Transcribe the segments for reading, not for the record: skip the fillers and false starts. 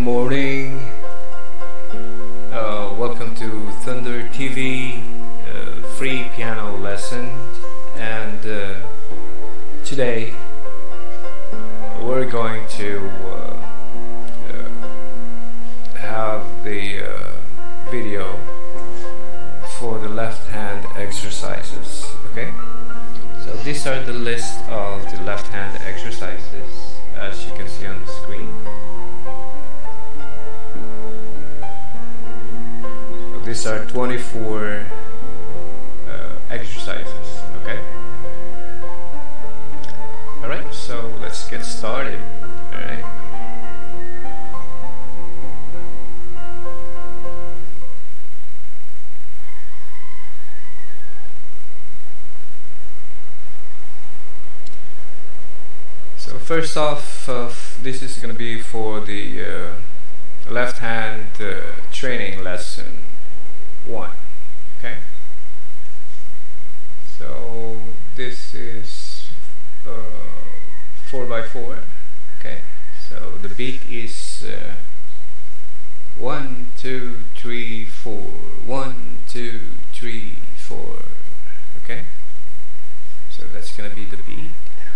morning. Welcome to Thunder TV free piano lesson, and today we're going to have the video for the left hand exercises. Okay, so these are the list of the left hand exercises as you can see on the screen. So these are 24 exercises. Okay, alright, so let's get started. Alright, so first off, this is going to be for the left hand training lesson 1. Okay, so this is 4x4. Okay, so the beat is 1 2 3 4, 1 2 3 4. Okay, so that's gonna be the beat.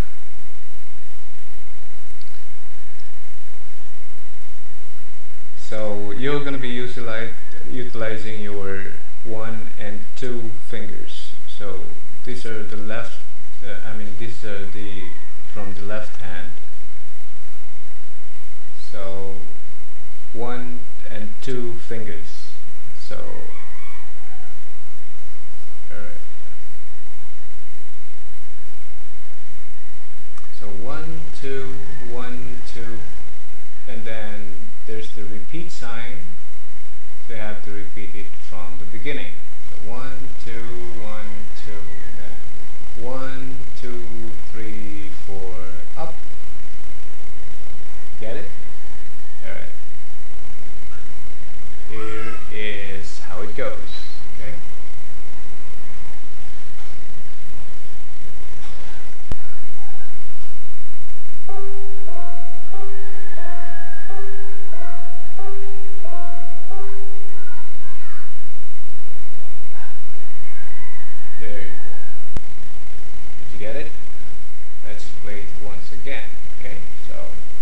So you're gonna be utilizing your 1 and 2 fingers. So these are the left, these are the from the left hand. So 1 and 2 fingers. So alright. So 1 2 1 2, and then there's the repeat sign. So you have to repeat it from the beginning. So 1 2 1 2, then 1 2 3 4 up. Get it? Alright. Here is how it goes. Okay? There you go. Did you get it? Let's play it once again. Okay, so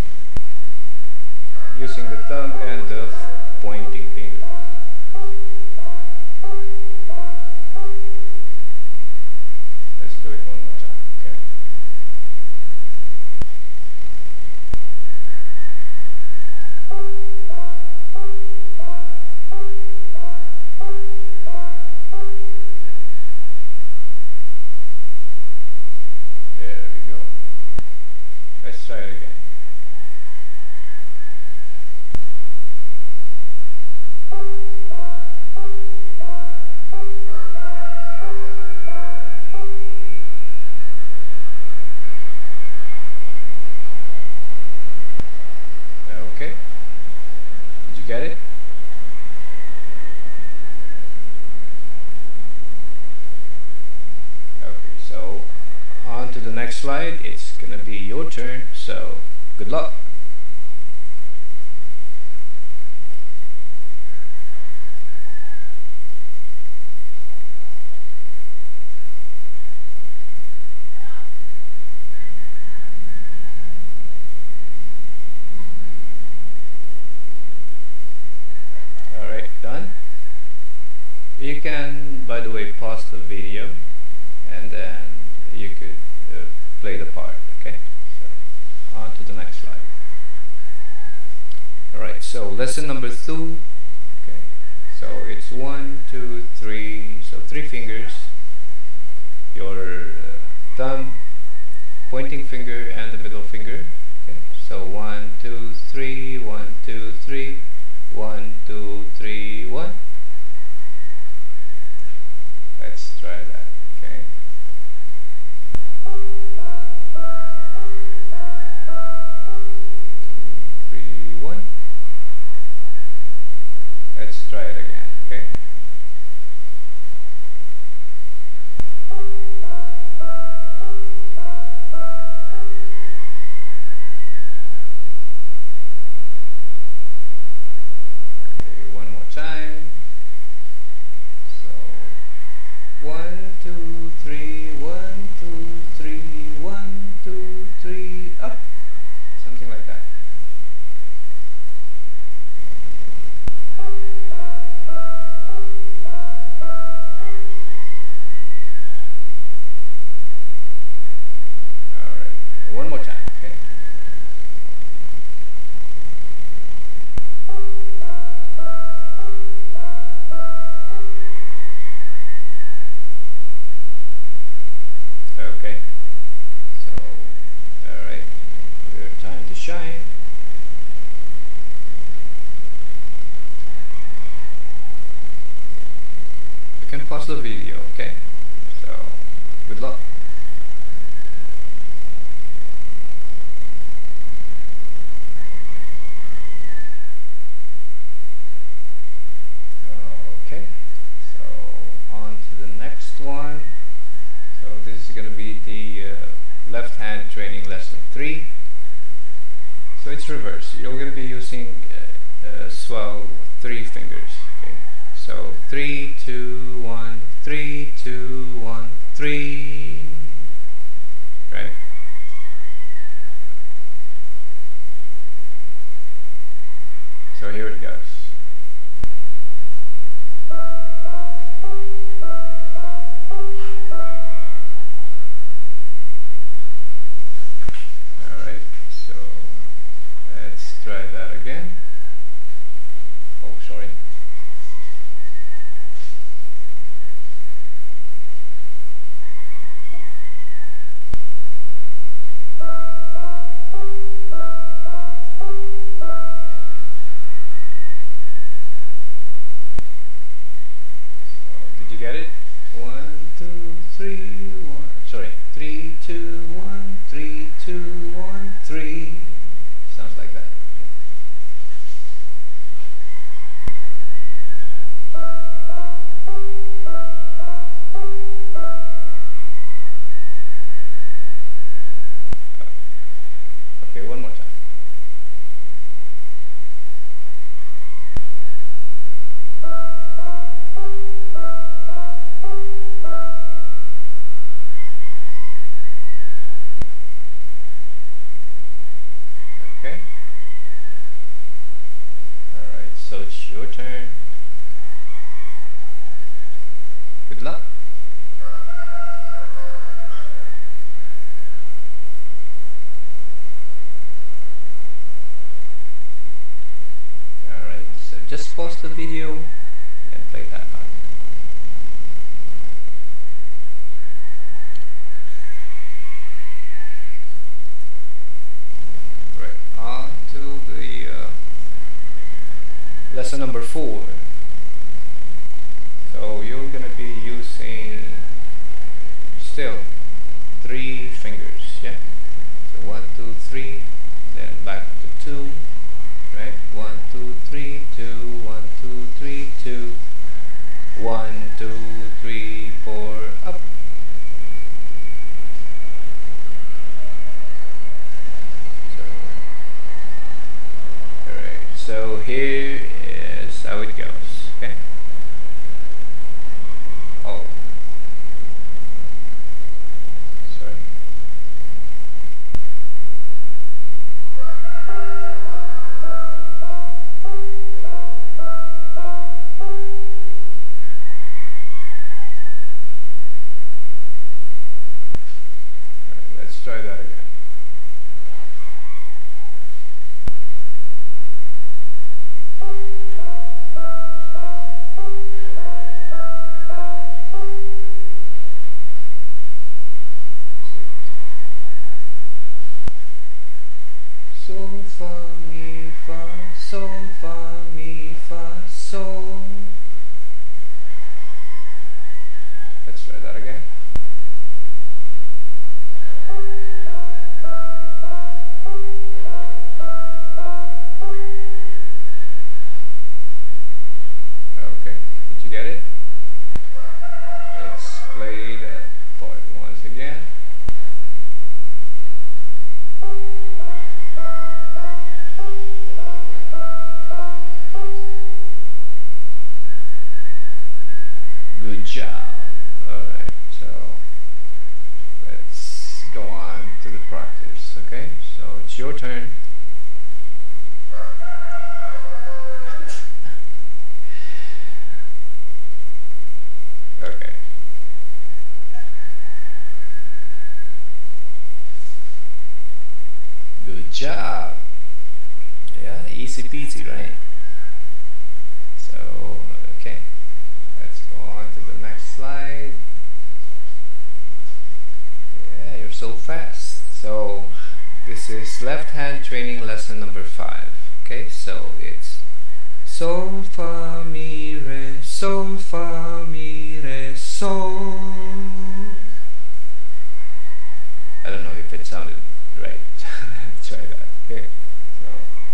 using the thumb and the pointing finger. Let's do it one more time. Okay. There we go. Let's try it again. Okay. Did you get it? Okay, so on to the next slide. It's gonna be your turn, so good luck. Alright, done. You can, by the way, pause the video and then you could play the part. Okay, so on to the next slide. Alright, so lesson number 2. Okay, so it's 1 2 3, so 3 fingers, your thumb, pointing finger, and the middle finger. Okay, so 1 2 3 1 2 3 1 2 3 1. Let's try that. Okay. 2 3 1. Let's try it again. Okay. 3, 1, 2, 3, 1, 2, 3, up. Something like that. Alright, one more time, okay? Okay, so, alright, your time to shine. You can pause the video, okay? So, good luck. Okay, so on to the next one. So this is going to be the left hand training lesson 3. So it's reverse. You're going to be using swell 3 fingers. Okay. So 3, 2, 1, 3, 2, 1, 3. Right? So here it goes. Try that again. Oh, sorry. So, did you get it? 1, 2, 3, 1. Sorry. 3, 2, 1, 3, 2, 1, 3. Sounds like that. Okay, one more time. Okay. Alright, so it's your turn. Good luck. Alright, so just pause the video and play that part. Right, on to the lesson number 4. So you're going to be using still 3 fingers, yeah? So 1, 2, 3, then back to 2, right? 1, 2, 3, 2, 1, 2, 3, 2, 1, 2, 3, 4, up. So, alright, so here is how it goes, okay? Oh, sorry. Alright, let's try that again. Sol, fa, mi, fa, sol, fa, mi, fa, sol. Let's try that again. Okay, did you get it? Let's play that part once again. Good job. Alright, so let's go on to the practice, okay? So it's your turn. Okay. Good job. Yeah, easy peasy, right? So, okay. Let's go on to the next slide. Yeah, you're so fast. So, this is left hand training lesson number 5. Okay, so it's sol, fa, mi, re, sol, fa, mi, re, sol. I don't know if it sounded right. Try that. Okay. So.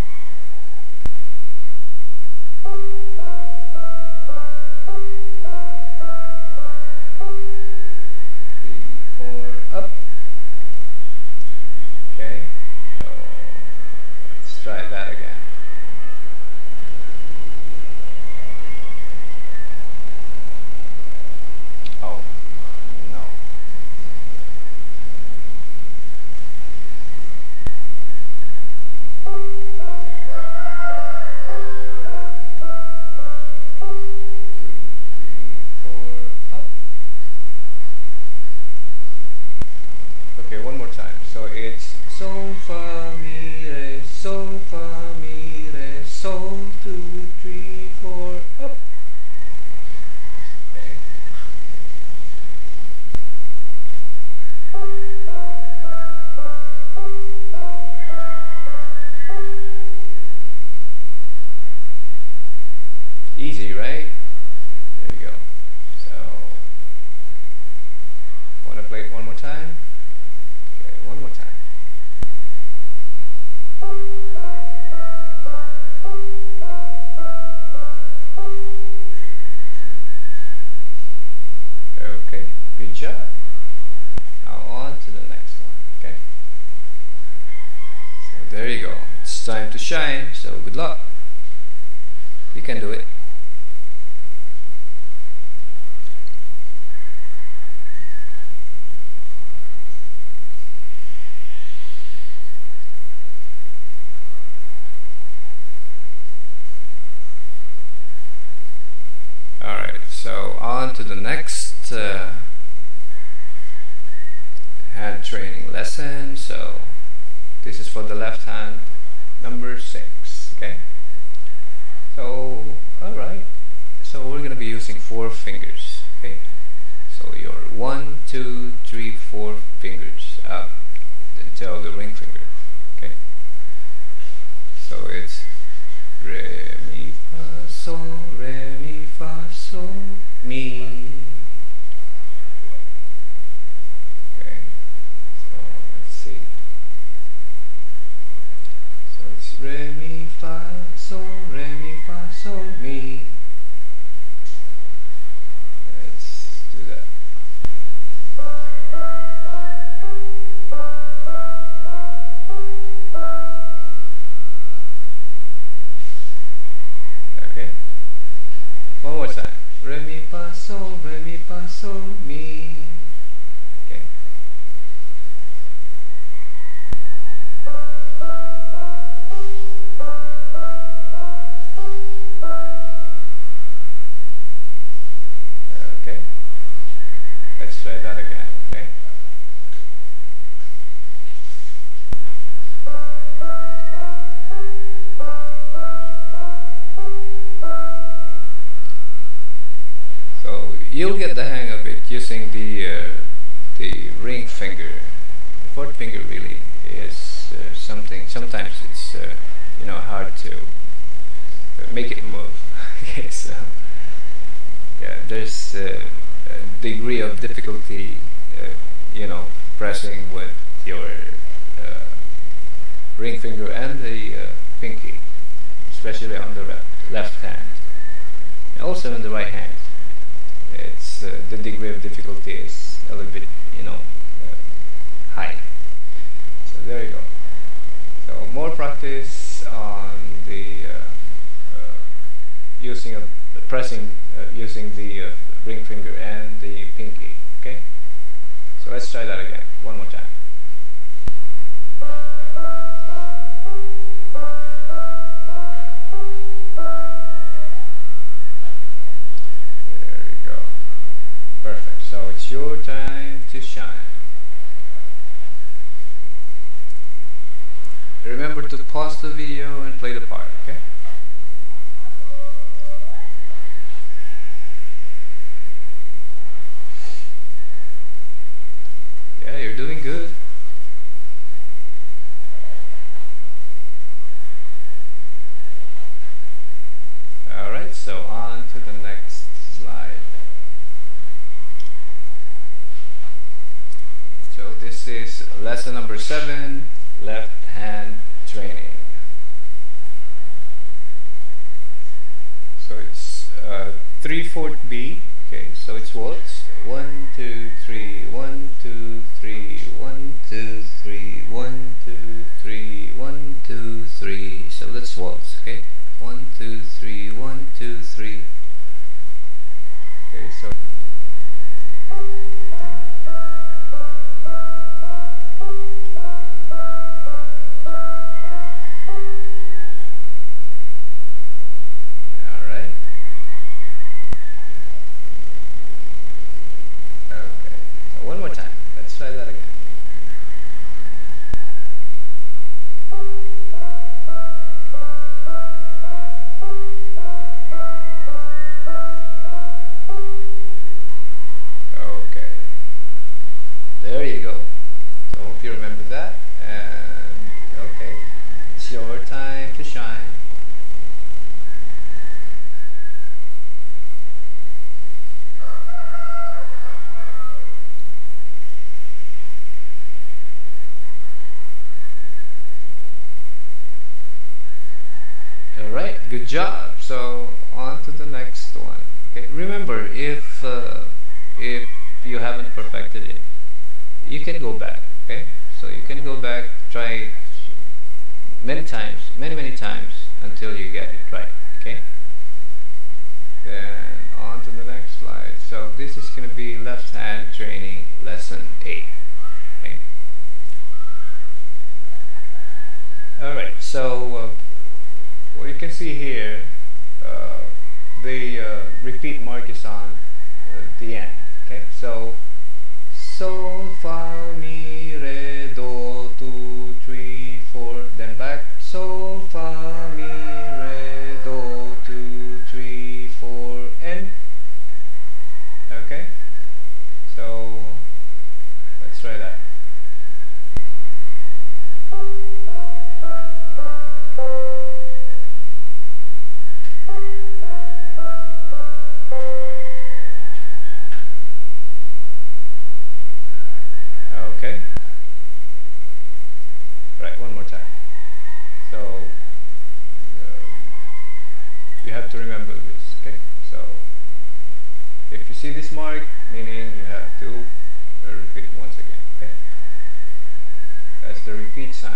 3, 4, up. Okay. So let's try that again. Oh no. Okay, one more time. So it's sol, fa, mi, re, sol, fa, mi, re, sol, 2, 3, 4, up. Okay. Easy, right? There we go. So, want to play it one more time? Okay, one more time. Okay, good job. Now on to the next one, okay? So there you go. It's time to shine, so good luck. You can do it. Alright, so on to the next hand training lesson. So this is for the left hand, number 6, okay? So, alright, so we're going to be using 4 fingers, okay? So your 1, 2, 3, 4 fingers up until the ring finger, okay? So it's re, mi, fa, sol, re, mi, fa, sol, mi. Okay, so let's see. So it's re, mi, fa, sol, re, mi, fa, sol, mi. Let's do that. Okay. One more time. Re, mi, fa, sol, re, mi, fa, sol, mi. Okay. Okay. Let's try that again. Okay. So you'll get the hang of it using the ring finger. The 4th finger really is something. Sometimes it's hard to make it move. Okay, so yeah, there's a degree of difficulty, pressing with your ring finger and the pinky, especially on the left hand, also on the right hand. It's the degree of difficulty is a little bit, high. So there you go. So more practice on the using of pressing using the ring finger and the pinky. Okay, so let's try that again one more time. There you go. Perfect. So it's your time to shine. Remember to pause the video and play the part, okay? Yeah, you're doing good. Alright, so on to the next slide. So this is lesson number 7, left hand training. So it's 3/4 beat. Okay, so it's waltz. 1 2 3 1 2 3 1 2 3 1 2 3 1 2 3. So let's waltz. Okay, 1 2 3 1 2 3. Okay, so. One more time. Let's try that again. Okay. There you go. So I hope you remember that. And okay, it's your time to shine. Alright, good job. So on to the next one. Okay, remember, if you haven't perfected it, you can go back. Okay, so you can go back, try it many times, many times until you get it right. Okay, then on to the next slide. So this is going to be left hand training lesson 8. Okay. Alright, so what you can see here, the repeat mark is on the end. Okay, so sol, fa, mi, re, do, 2, 3, 4, then back. Sol, fa, mi, re, do, 2, 3, 4, and. Okay, so let's try that. Okay. Right, one more time. So you have to remember this. Okay. So if you see this mark, meaning you have to repeat once again. Okay. That's the repeat sign.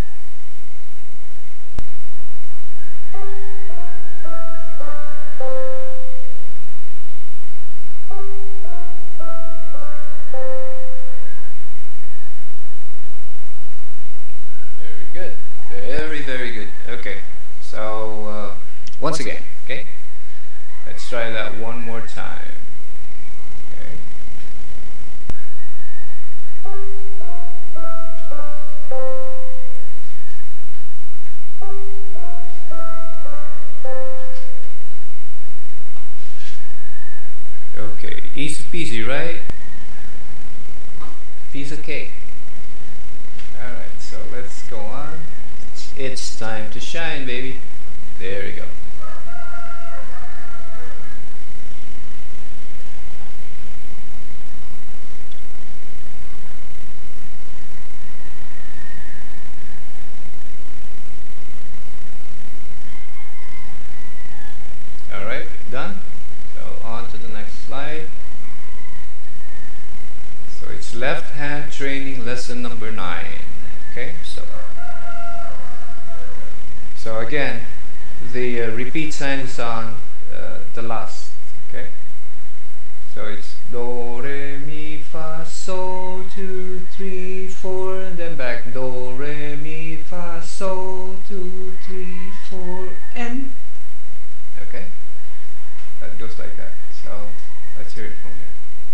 Very good. Okay, so once again, okay, let's try that one more time. Okay, easy peasy, right? Piece of cake. Alright, so let's go on. It's time to shine, baby. There you go. Alright, done. So on to the next slide. So it's left hand training lesson number 9. Okay, so again, the repeat sign is on the last. Okay, Do, re, mi, fa, sol, 2, 3, 4, and then back. Do, re, mi, fa, sol, 2, 3, 4, and. Okay? That goes like that. So let's hear it from here.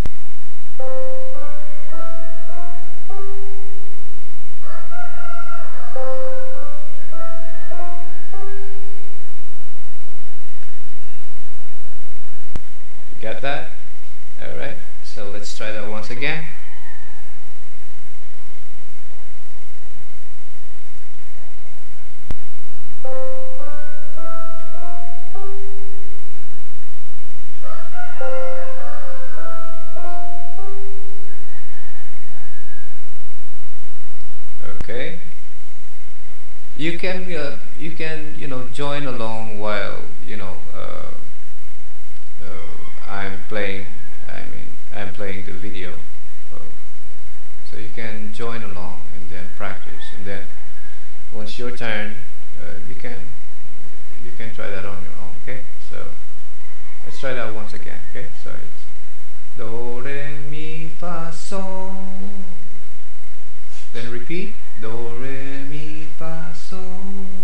Got that? Alright, so let's try that once again. Okay. You can join along while I'm playing the video, so you can join along and then practice, and then once your turn, you can try that on your own. Okay, so let's try that once again. Okay, so it's do, re, mi, fa, sol, then repeat do, re, mi, fa, sol.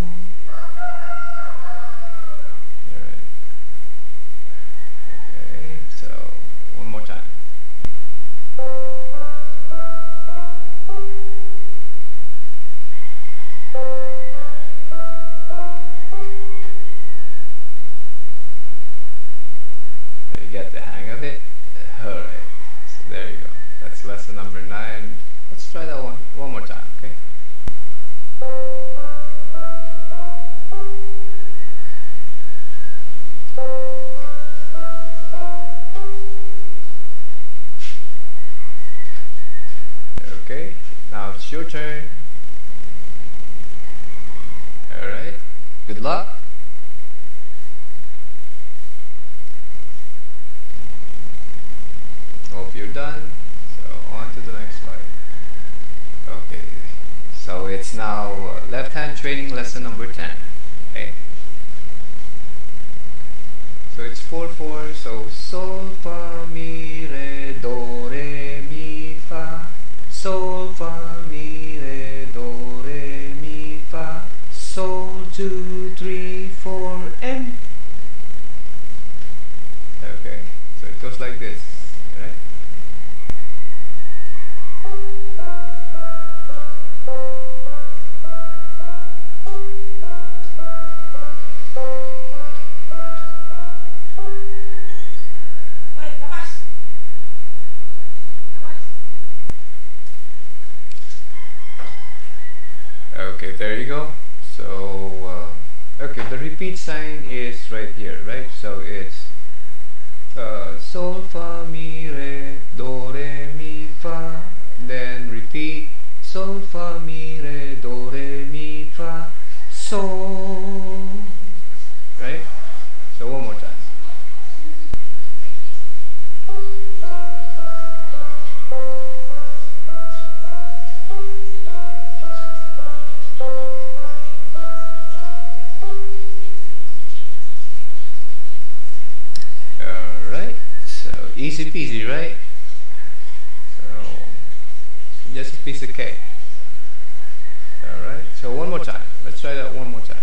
Get the hang of it. Alright, so there you go. That's lesson number 9. Let's try that one more time, okay? Okay, now it's your turn. Alright, good luck. Hope you're done. So on to the next slide. Okay, so it's now left hand training lesson number 10. Okay, so it's 4/4. So sol, fa, mi, re, do, re, mi, fa. Sol, fa, mi, re, do, re, mi, fa. Sol, 2, 3, 4, and. Okay, so it goes like this. Right? Okay, there you go. So okay, the repeat sign is right here, right? So it's sol, fa, mi, re, do, re, mi, fa. Then repeat sol, fa, mi, re, do, re, mi, fa, sol. Right? So one more time. Easy peasy, right? So just a piece of cake. Alright, so one more time. Let's try that one more time.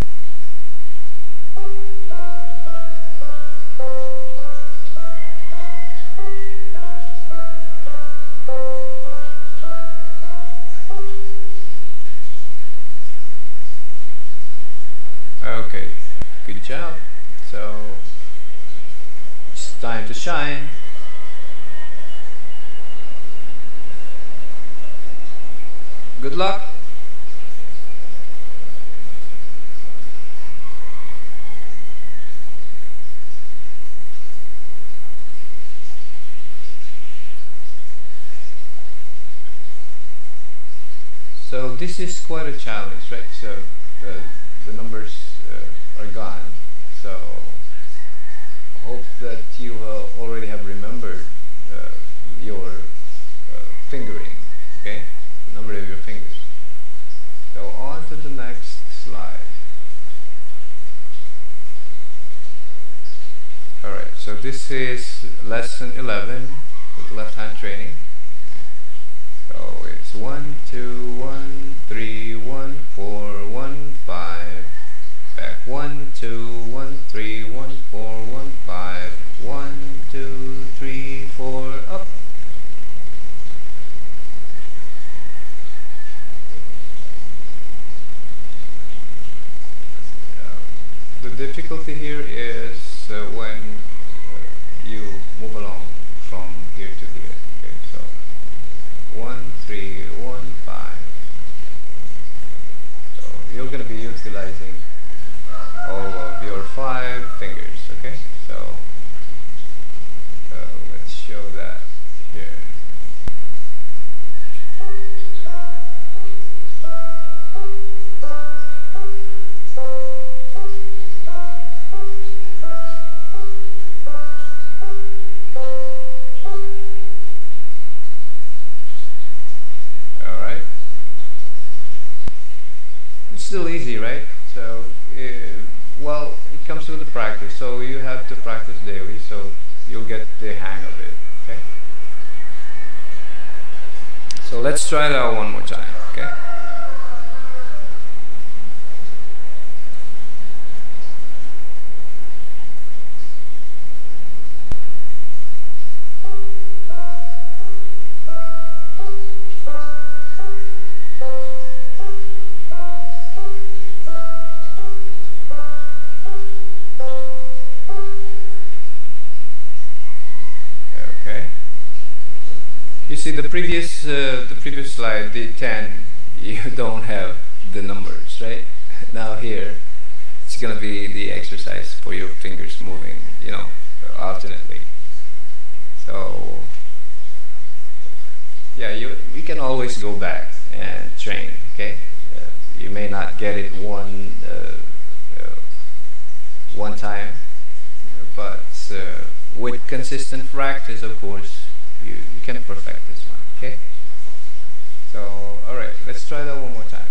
Okay, good job. So it's time to shine. Good luck. So this is quite a challenge, right? So the numbers are gone. So I hope that you already have remembered your fingering, okay? The number of your fingers. So on to the next slide. Alright, so this is lesson 11 with left hand training. So it's 1 2 1 3 1 4 1 5, back 1 2 1 3 1 4 1 5, 1 2 3 4, up. The difficulty here is when you move along from here to here. Okay, so 1 3 1 5. So you're going to be utilizing all of your 5 fingers. Okay, so let's show that here. Still easy, right? So well, it comes with the practice, so you have to practice daily, so you'll get the hang of it. Okay, so let's try that one more time. Okay, you see the previous slide, the 10, you don't have the numbers, right? Now here, it's gonna be the exercise for your fingers moving, you know, alternately. So yeah, you can always go back and train. Okay, you may not get it one time, but with consistent practice, of course, you can perfect this one. Okay, so alright, let's try that one more time.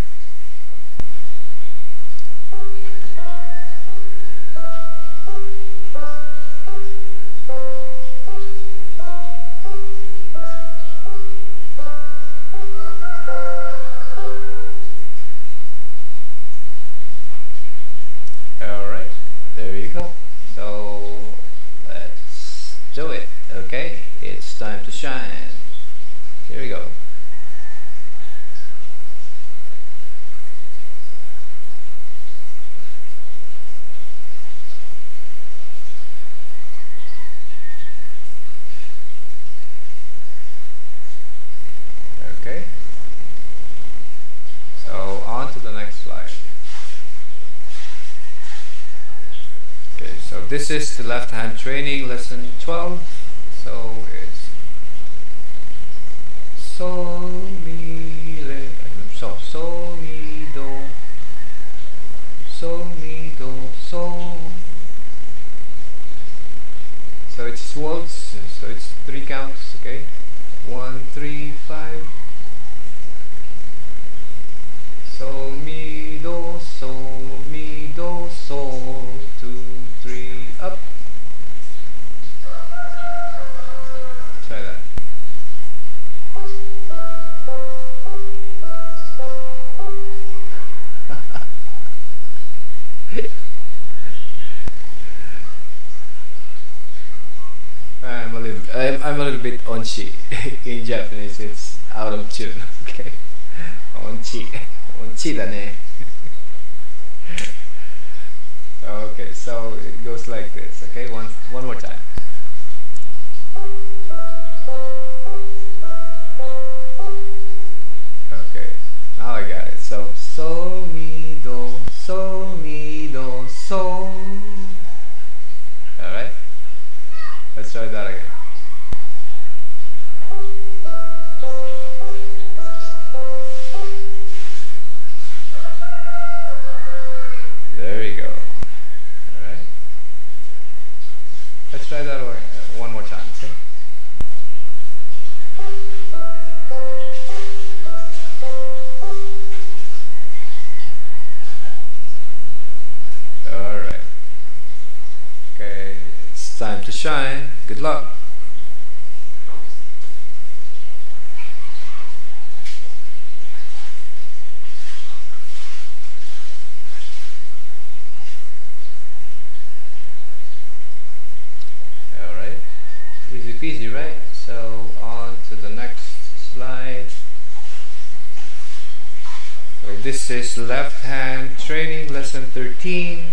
Alright, there you go. So let's do it. Okay, it's time to shine. Here we go. Okay, so on to the next slide. Okay, so this is the left hand training, lesson 12. So it's sol mi re, so mi do, so mi do, so. So it's waltz, so it's 3 counts. Okay, 1 3 5. So mi do, so mi do, so 2 3, up. Try that. I'm a little bit onchi. In Japanese, it's out of tune. Okay, onchi, onchi da ne. Okay, so it goes like this. Okay, one more time. Okay, now I got it. So so mi do, so mi do, so. All right, let's try that again. There you go. All right, let's try so on to the next slide. So this is left hand training lesson 13.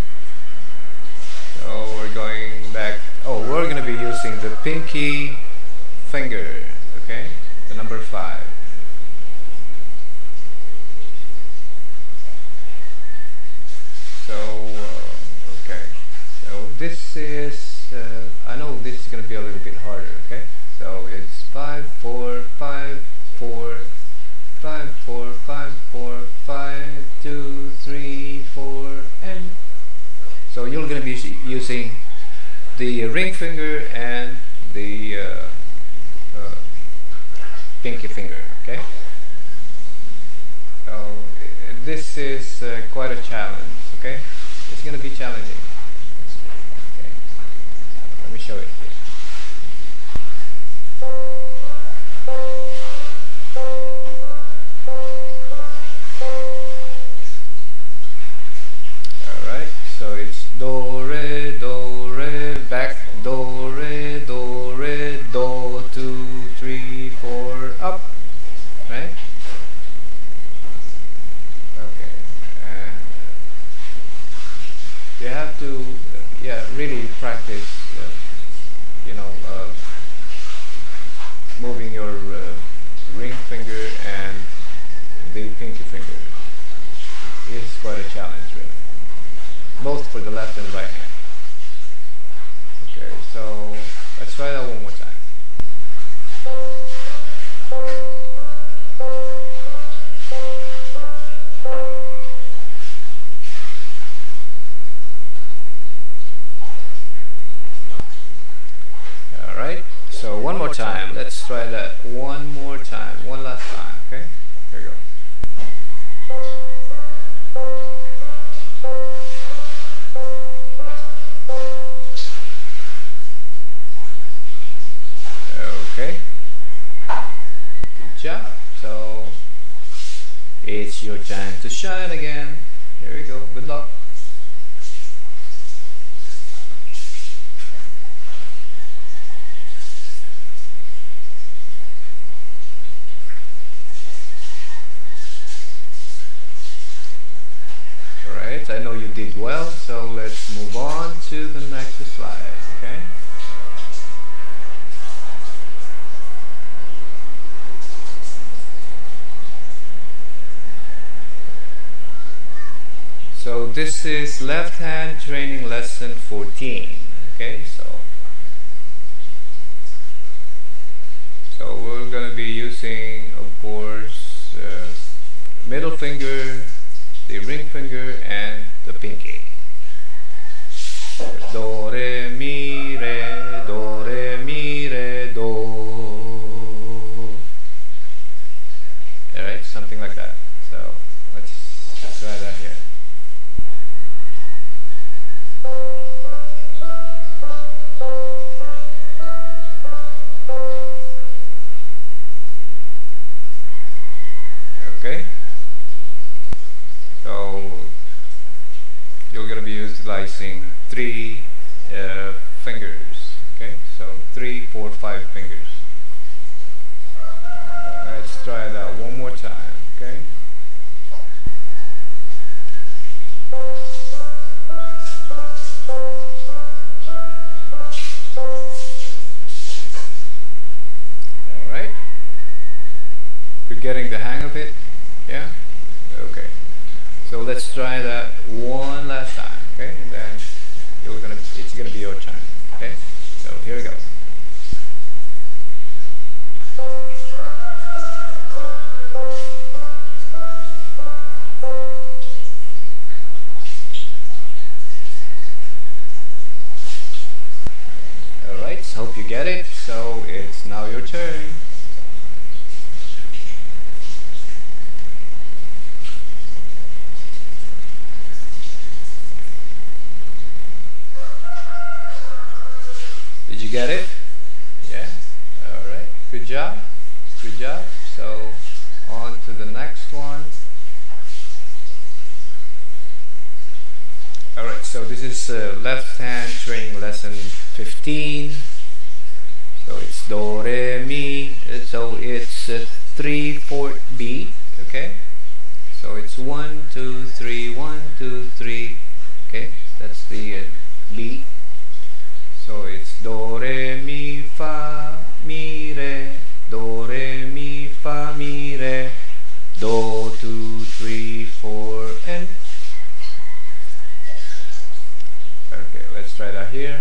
So we're going back. Oh, we're going to be using the pinky finger, okay? The number 5. Okay. So this is, I know this is going to be a little bit harder, okay? So it's 5, 4, 5, 4, 5, 4, 5, 4, 5, 2, 3, 4, and so you're going to be using the ring finger and the pinky finger, okay? So this is quite a challenge, okay? It's going to be challenging. Okay. Let me show it here. Alright, so it's do, re, back, do, re, do, 2, 3, 4, up, right? Okay, and you have to, really practice, moving your ring finger and the pinky finger. It's quite a challenge, really. Both for the left and right hand. Okay, so let's try that one more time. Alright, so one more time. Let's try that one more time. One last time, okay? Here we go. Okay. Good job. So it's your time to shine again. Here we go. Good luck. Alright, I know you did well, so let's move on to the next slide, okay? So this is left hand training lesson 14, okay? So we're going to be using, of course, middle finger, the ring finger, and the pinky. Do, re, mi, re, do, re, mi, re, do. Alright, something like that. So let's try that here. Okay. So you're going to be utilizing 3 fingers, okay? So 3, 4, 5 fingers. Let's try that one more time, okay? Alright. You're getting the hang of it? Yeah? Okay. So let's try that one last time, okay? And then it's gonna be your turn, okay? So here we go. Alright, hope you get it. So it's now your turn. Did you get it? Yeah? Alright. Good job. Good job. So on to the next one. Alright, so this is left hand training lesson 15. So it's do, re, mi. So it's a 3/4 beat. Okay. So it's 1, 2, 3, 1, 2, 3. Okay, that's the beat. So it's do, re, mi, fa, mi, re. Do, re, mi, fa, mi, re. Do, 2, 3, 4, and okay, let's try that here.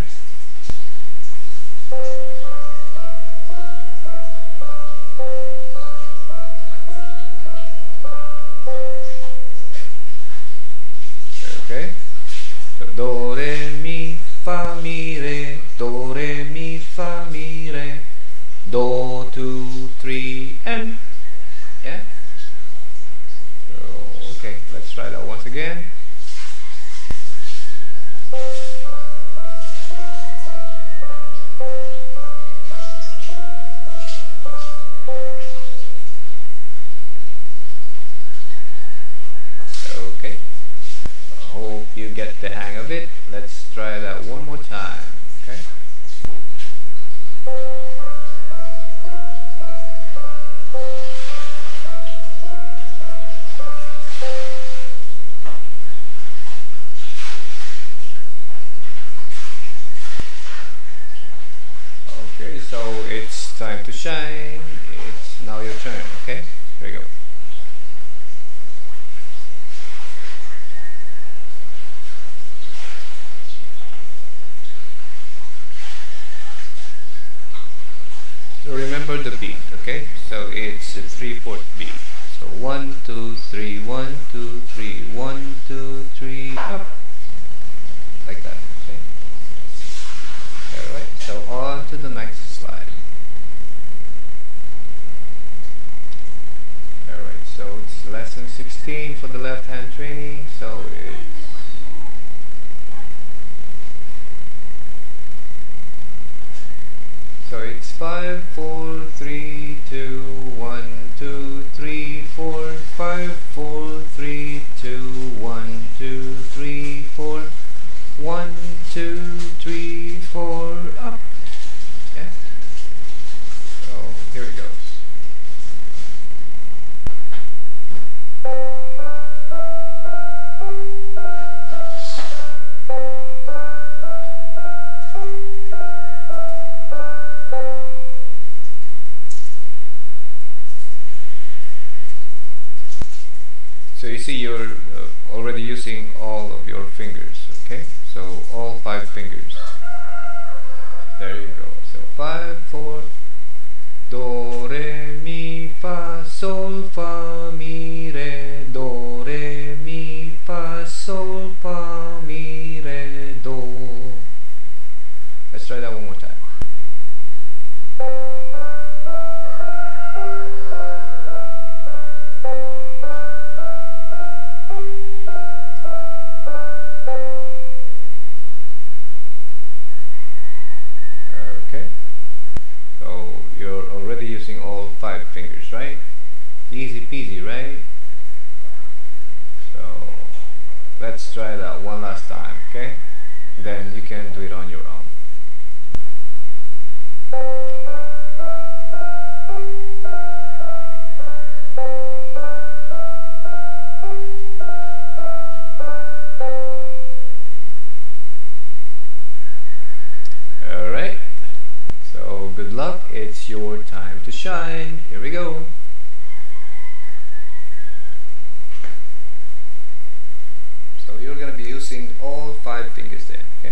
Okay, so do, re, mi, fa, mi, re. Do, re, mi, fa, mi, re. Do, 2, 3, and yeah. So okay, let's try that once again. Okay, I hope you get the hang of it. Let's try that one more time. Okay. Okay, so it's time to shine. It's now your turn. Okay, here we go. So remember the beat. Okay, so it's a 3/4 beat. So 1, 2, 3, 1, 2, 3, 1, 2, 3, up, like that. Okay. Alright, so on to the next slide. Alright, so it's lesson 16 for the left hand training. So it's 5, 4, 3, 2, 1, 2, 3, 4, 5, 4, 3, 2, 1, 2, 3, 4, 1, 2, 3, 4, up. Yeah. So here it goes. So you see you're already using all of your fingers, okay? So all 5 fingers. There you go. So 5, 4, do, re, mi, fa, sol, fa, mi, re, do, re, mi, fa, sol, fa, mi, re, do. Let's try that one more time. Okay, so you're already using all 5 fingers, right? Easy peasy, right? So let's try that one last time, okay? Then you can do it on your own. Alright, so good luck, it's your time to shine. Here we go. So you're going to be using all 5 fingers there, okay?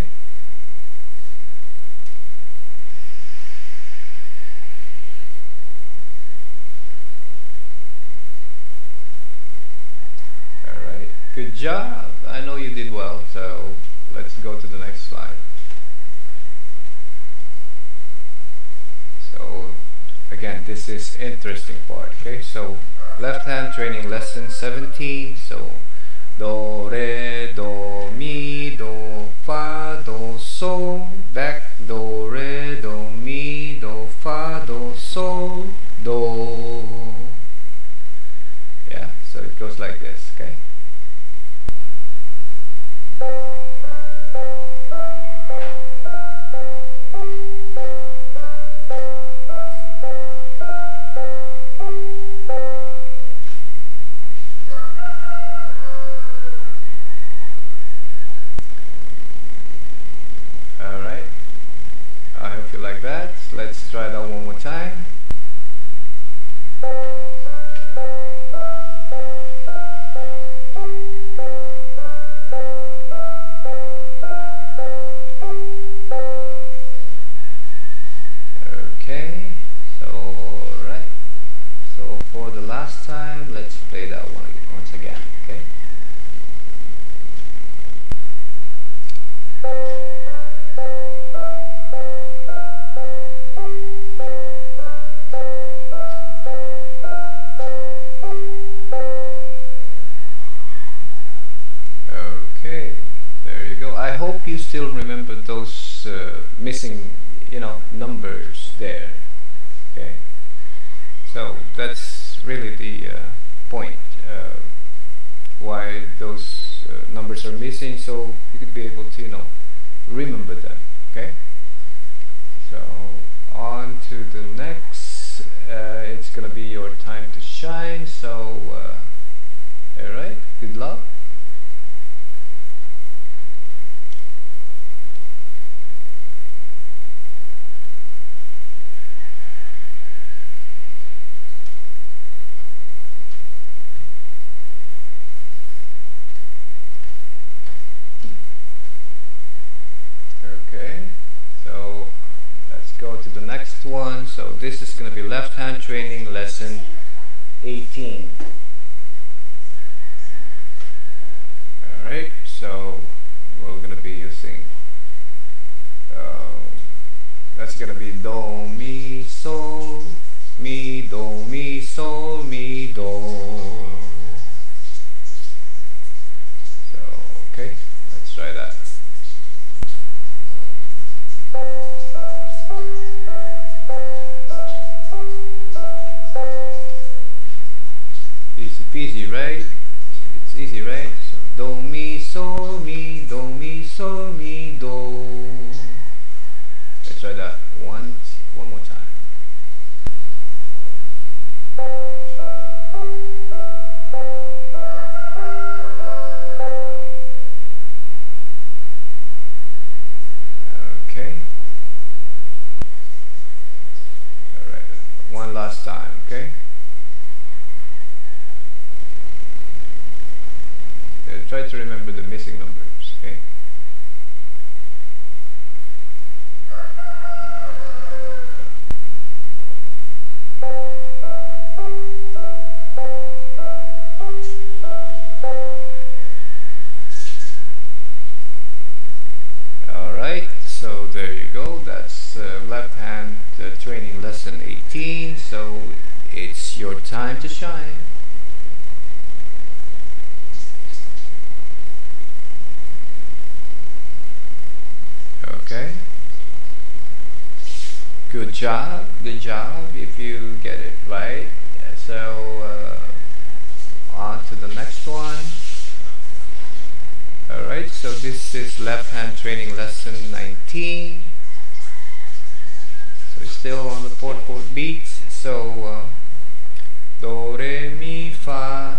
Alright, good job. I know you did well, so let's go to the next slide. So again, this is interesting part, okay? So left hand training lesson 17. So do, re, do, mi, do, fa, do, sol, back, do, re, do, mi, do, fa, do, sol, do. Yeah, so it goes like this, okay? for the last time, let's play that one once again, okay? Okay, there you go. I hope you still remember those missing, numbers there. Okay, so that's really the point why those numbers are missing, so you could be able to remember them. Okay, so on to the next. It's gonna be your time to shine, so alright, good luck. Okay, so let's go to the next one. So this is going to be left hand training lesson 18. Alright, so we're going to be using that's going to be do, mi, sol, mi, do, mi, sol, mi, do. So okay, let's try that. Easy peasy, right? It's easy, right? So do mi sol mi, do mi sol mi, do. Let's try that one more time. Okay. All right. One last time. Okay. Try to remember the missing numbers, okay? Alright, so there you go. That's left hand training lesson 18. So it's your time to shine. Okay, good job if you get it right. So on to the next one. Alright, so this is left hand training lesson 19. So it's still on the 4/4 beat. So do, re, mi, fa,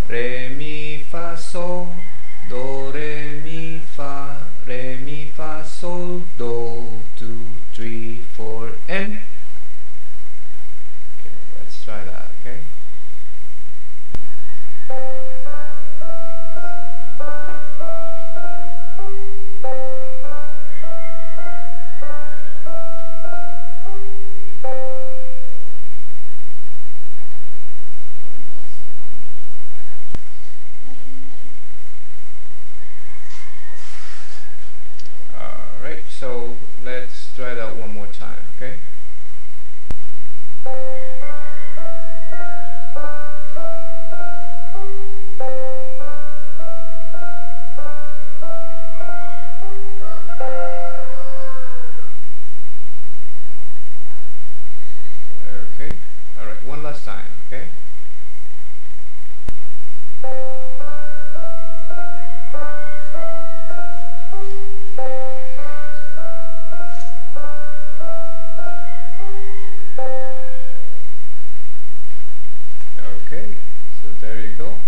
sol, do, re, mi, fa, sol, do, 2, 3, 4, and. Okay, let's try that, okay? So let's try that one more time, okay? Okay, alright, one last time, okay? Okay, so there you go.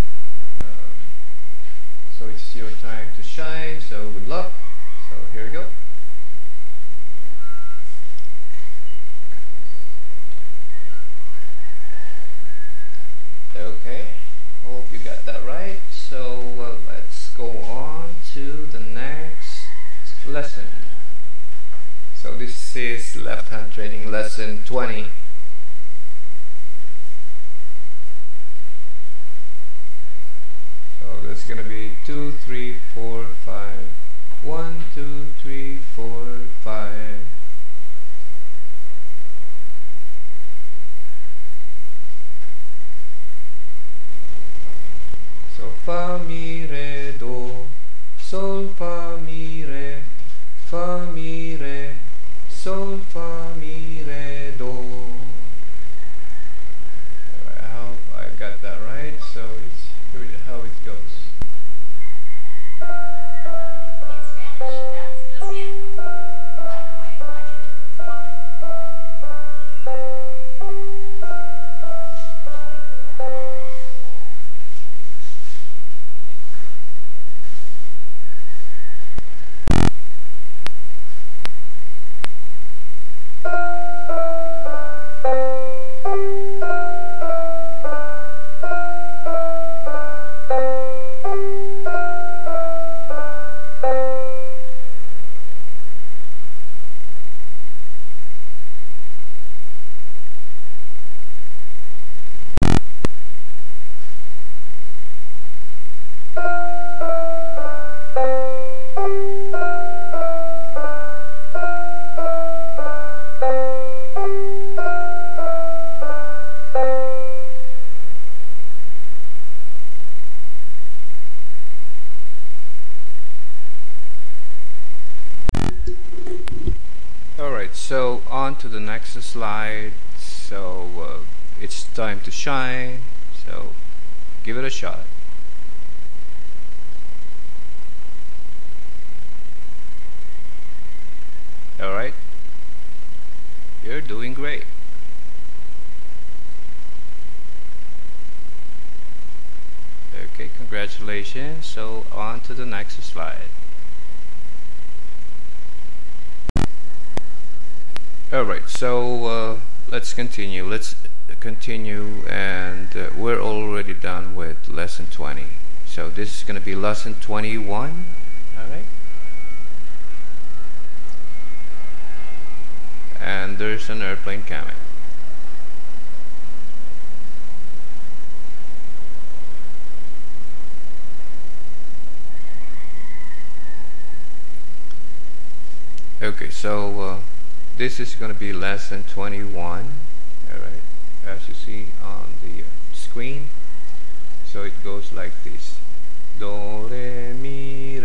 So it's your time to shine, so good luck. So here we go. Okay, hope you got that right. So let's go on to the next lesson. So this is left hand training lesson 20. gonna be 2, 3, 4, 5. 1, 2, 3, 4, 5. So fa mi re do, sol fa mi re, sol fa mi re do. I hope I got that right. So it's how it goes. Alright, so on to the next slide. So it's time to shine, so give it a shot. Alright, you're doing great. Okay, congratulations. So on to the next slide. Alright, so let's continue. And we're already done with lesson 20. So this is going to be lesson 21. Alright. And there's an airplane coming. Okay, so this is going to be lesson 21, alright, as you see on the screen. So it goes like this: do, re, mi,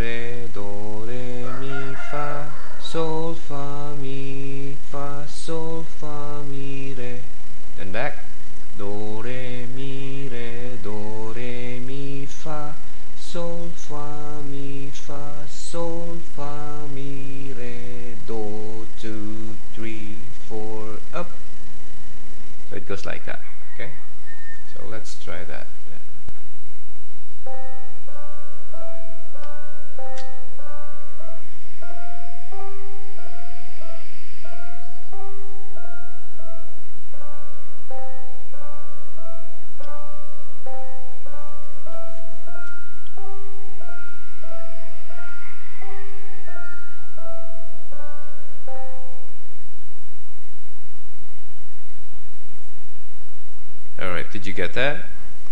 fa, sol, fa, mi, re. Then back: do, re, mi, fa, sol, fa, mi, re, do, 2, 3, 4, up. So it goes like that. Okay, so let's try that. Alright, did you get that?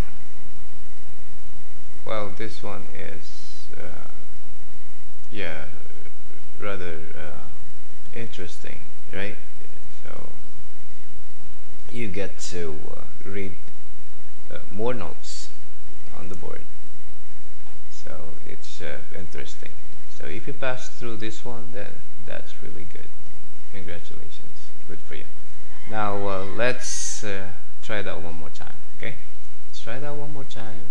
Well, this one is yeah, rather interesting, right? So you get to read more notes on the board, so it's interesting. So if you pass through this one, then that's really good. Congratulations, good for you. Now let's try that one more time. Okay, let's try that one more time.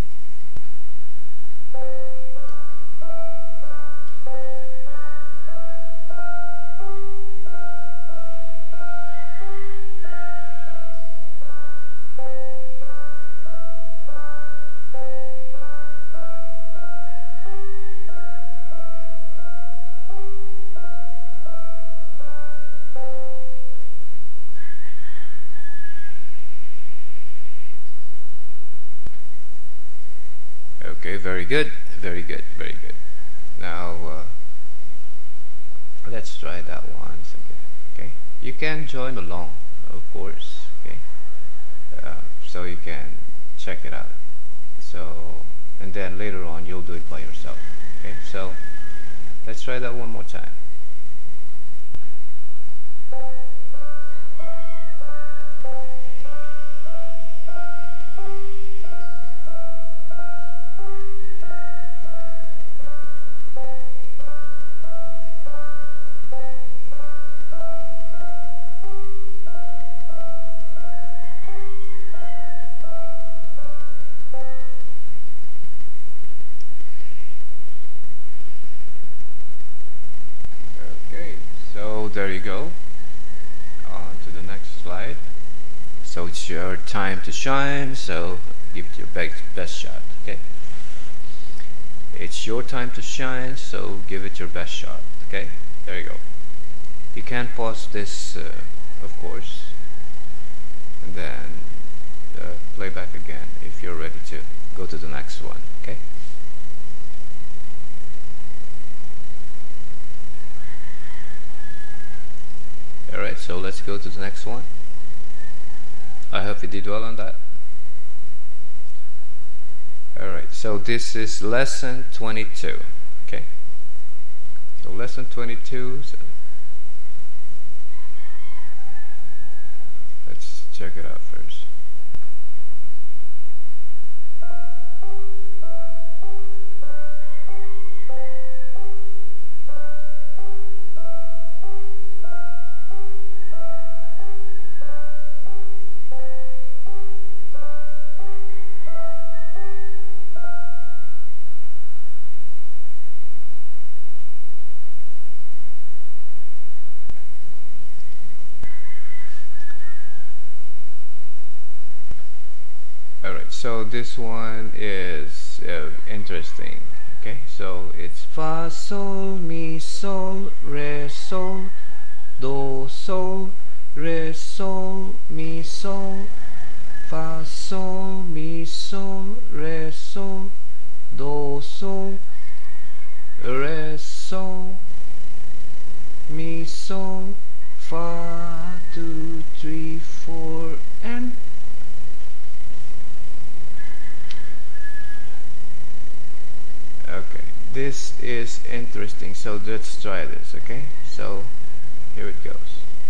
Okay, very good, very good, very good. Now let's try that once again. Okay, you can join along, of course. Okay, so you can check it out. So and then later on you'll do it by yourself. Okay, so let's try that one more time. There you go. On to the next slide. So it's your time to shine, so give it your best shot. Okay, it's your time to shine, so give it your best shot. Okay, there you go. You can pause this of course, and then play back again if you're ready to go to the next one. Okay. Alright, so let's go to the next one. I hope you did well on that. Alright, so this is lesson 22. Okay, so lesson 22, so let's check it out first. So this one is interesting. Okay, so it's fa sol mi sol re sol do sol re sol mi sol fa sol mi sol re sol do sol re sol mi sol fa 2 3 4 and okay, this is interesting, so let's try this. Okay, so here it goes.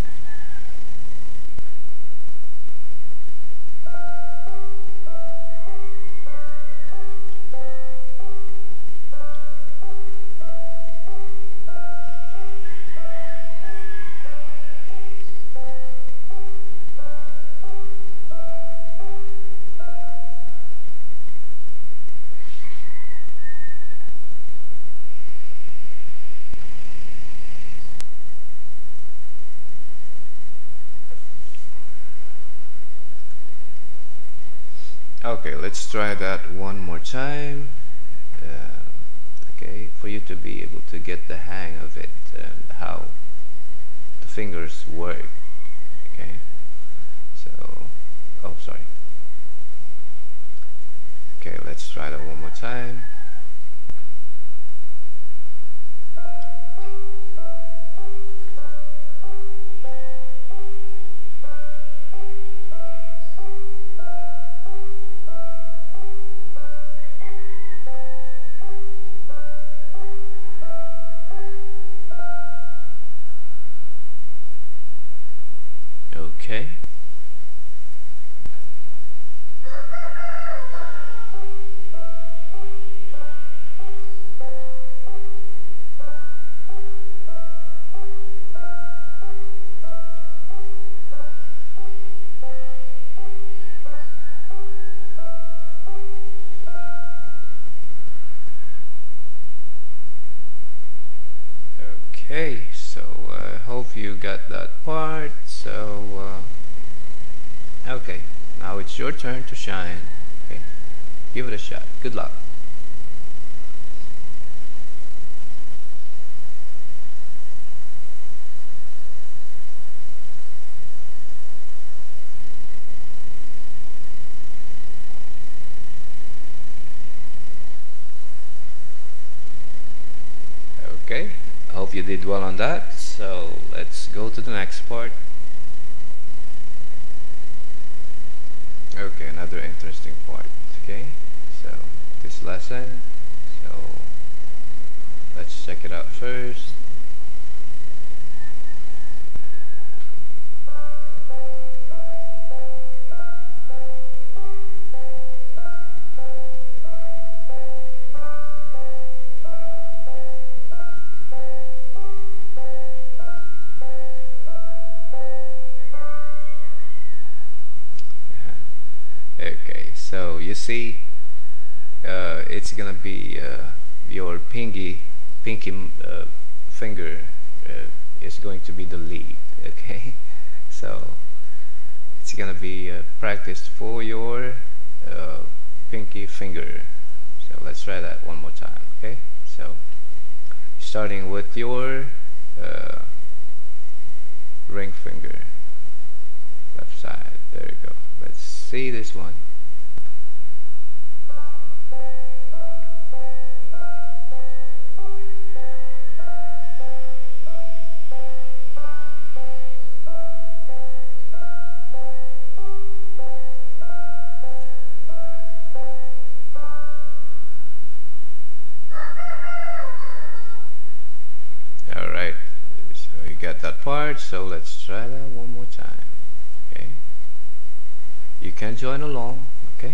Okay, let's try that one more time. Okay, for you to be able to get the hang of it and how the fingers work. Okay, so, oh sorry. Okay, let's try that one more time. Okay. Okay, so I hope you got that part. So okay, now it's your turn to shine. Okay, give it a shot. Good luck. Okay, I hope you did well on that. So let's go to the next part. Okay, another interesting part. Okay, so this lesson. So let's check it out first. Okay, so you see, it's gonna be your pinky finger is going to be the lead. Okay, so it's gonna be practiced for your pinky finger. So let's try that one more time. Okay, so starting with your ring finger, left side. There you go. Let's see this one. Alright, so you got that part, so let's try that one more time. Okay, you can join along. Okay,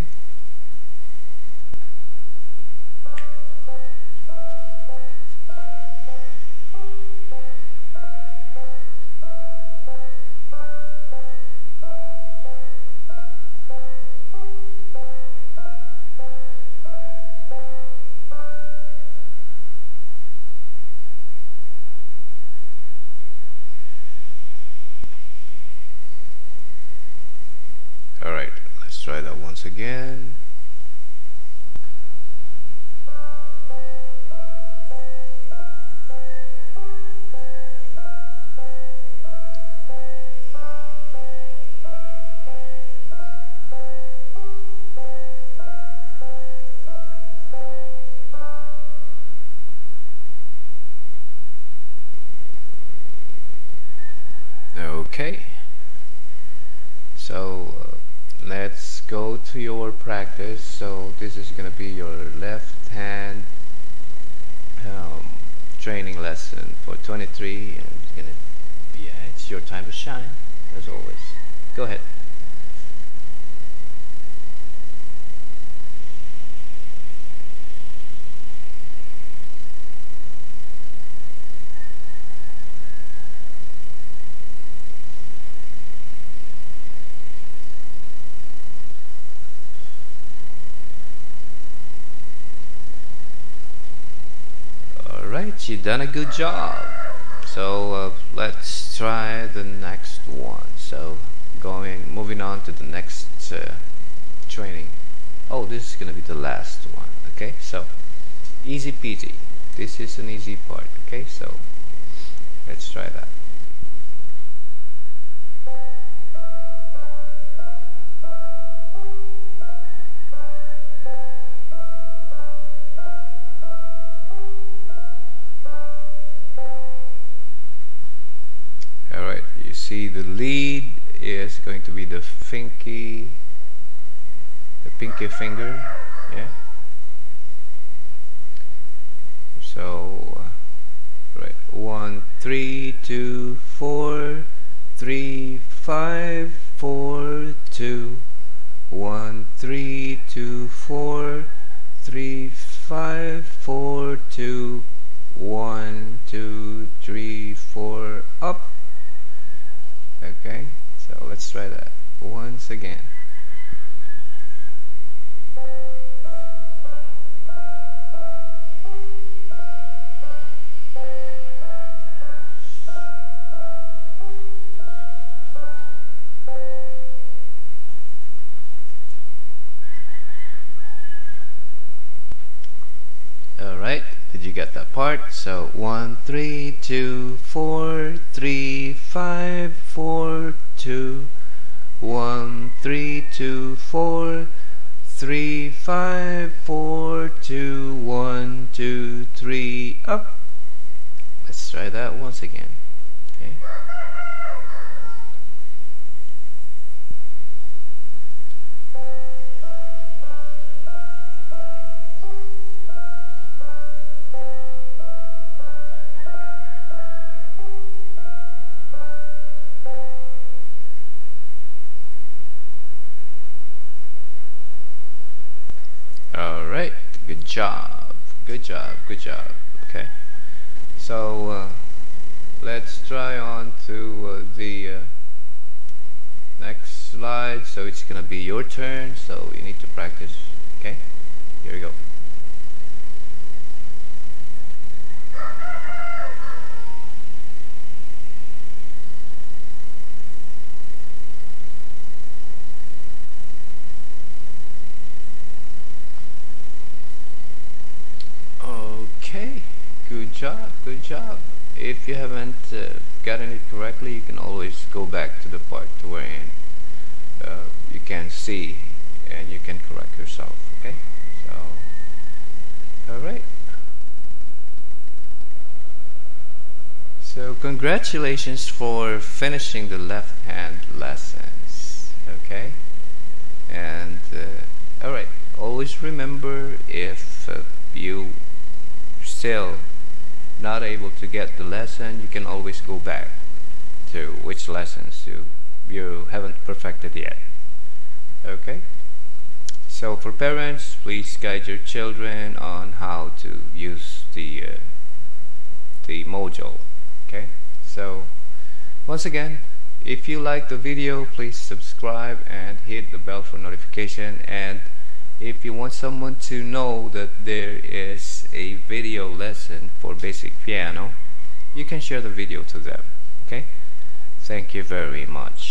alright, let's try that once again. Okay, so let's go to your practice. So this is gonna be your left hand training lesson for 23, and it's gonna, yeah, it's your time to shine as always. Go ahead. Alright, you've done a good job. So let's try the next one. So moving on to the next training. Oh, this is gonna be the last one. Okay, so easy peasy. This is an easy part. Okay, so let's try that. Alright, you see the lead is going to be the pinky finger, yeah. So right, 1 3 2 4 3 5 4 2 1 3 2 4 3 5 4 2 1 2 3 4 up. Okay, so let's try that once again. Alright, did you get that part? So 1 3 2 4 3 5 4 2 1 3 2 4 3 5 4 2 1 2 3 up. Let's try that once again. Okay. job. Good job. Good job. Okay. So let's try on to the next slide. So it's gonna be your turn. So you need to practice. Okay. Here we go. Okay, good job, good job. If you haven't gotten it correctly, you can always go back to the part to where you can see and you can correct yourself. Okay, so alright. So congratulations for finishing the left hand lessons. Okay, and alright, always remember, if you still not able to get the lesson, you can always go back to which lessons you haven't perfected yet. Okay, so for parents, please guide your children on how to use the module. Okay, so once again, if you like the video, please subscribe and hit the bell for notification. And if you want someone to know that there is a video lesson for basic piano, you can share the video to them. Okay, thank you very much.